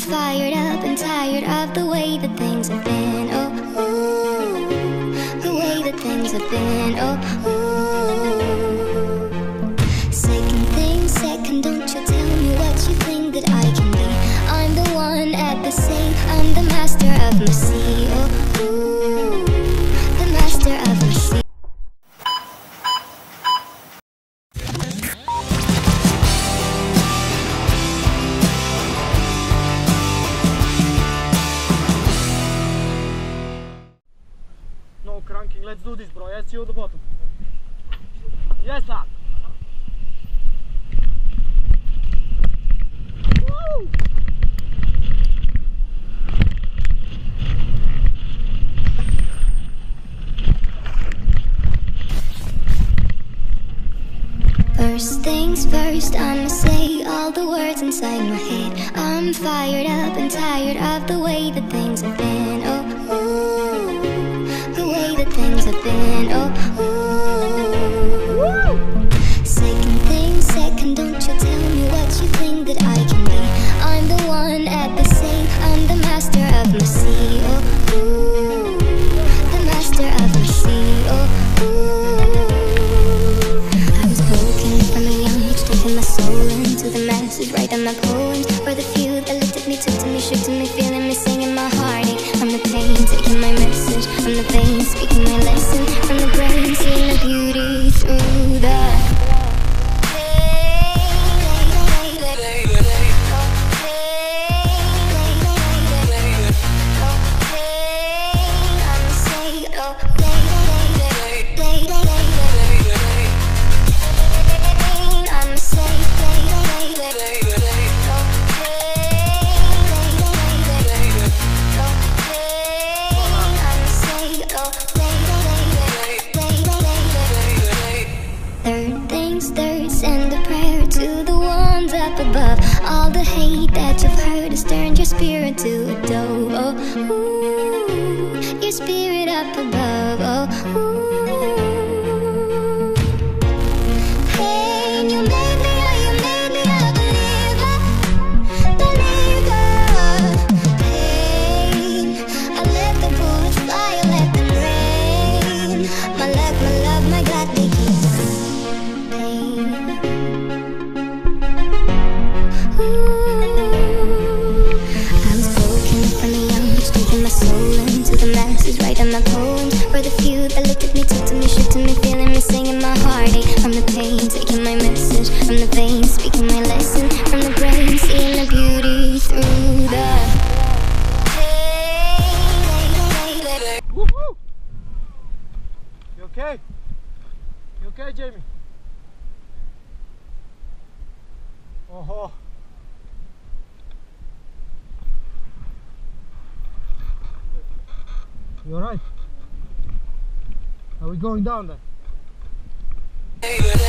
fired up and tired of the way that things have been. Oh, ooh, the way that things have been. Oh, ooh. Second thing, second, don't you tell me what you think that I can be. I'm the one at the sea, I'm the master of my sea. Oh, ooh, the master of my sea. No cranking, let's do this, bro. I see you at the bottom. Yes, lad. Woo! First things first, I'ma say all the words inside my head. I'm fired up and tired of the way that things have been. Oh, ooh, the way that things have been. Oh, ooh. Second thing, second, don't you tell me what you think that I can be. I'm the one at the sea, I'm the master of my sea. Oh, ooh, the master of my sea. Oh, ooh. Taking my soul into the masses, writing my poems for the few that looked at me, took to me, shook to me, feeling me, singing my heartache. From the pain, taking my message from the veins, speaking my lesson from the brain, seeing the beauty through the above. All the hate that you've heard has turned your spirit to a dove. Oh, ooh, your spirit up above. Oh, ooh. Pain, you made me a believer, believer. Pain, I let the bullets fly, I let them rain. My luck, my love, my God, they keep pain. My soul into the masses, writing my poems for the few that looked at me, took to me, shook to me, feeling me, singing my heartache from the pain, taking my message from the veins, speaking my lesson from the brain, seeing the beauty through the Woohoo! You okay? You okay, Jamie? Oh. You alright? Are we going down then?